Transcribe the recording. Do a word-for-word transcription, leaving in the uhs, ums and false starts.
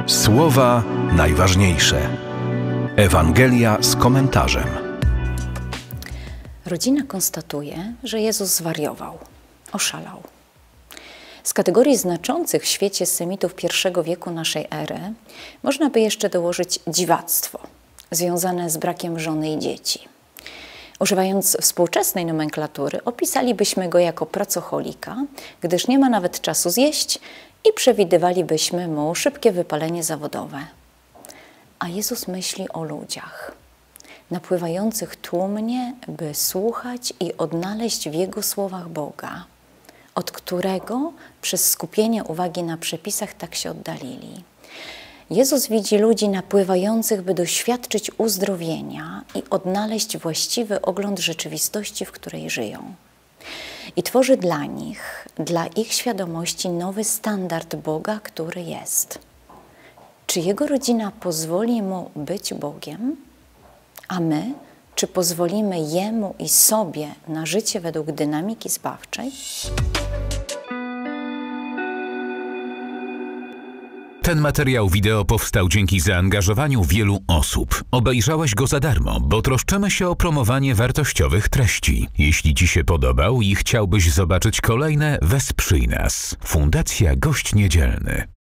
Słowa najważniejsze. Ewangelia z komentarzem. Rodzina konstatuje, że Jezus zwariował, oszalał. Z kategorii znaczących w świecie semitów pierwszego wieku naszej ery można by jeszcze dołożyć dziwactwo, związane z brakiem żony i dzieci. Używając współczesnej nomenklatury, opisalibyśmy go jako pracocholika, gdyż nie ma nawet czasu zjeść i przewidywalibyśmy mu szybkie wypalenie zawodowe. A Jezus myśli o ludziach, napływających tłumnie, by słuchać i odnaleźć w Jego słowach Boga, od którego przez skupienie uwagi na przepisach tak się oddalili. Jezus widzi ludzi napływających, by doświadczyć uzdrowienia i odnaleźć właściwy ogląd rzeczywistości, w której żyją. I tworzy dla nich, dla ich świadomości nowy standard Boga, który jest. Czy Jego rodzina pozwoli Mu być Bogiem? A my, czy pozwolimy Jemu i sobie na życie według dynamiki zbawczej? Ten materiał wideo powstał dzięki zaangażowaniu wielu osób. Obejrzałeś go za darmo, bo troszczymy się o promowanie wartościowych treści. Jeśli Ci się podobał i chciałbyś zobaczyć kolejne, wesprzyj nas. Fundacja Gość Niedzielny.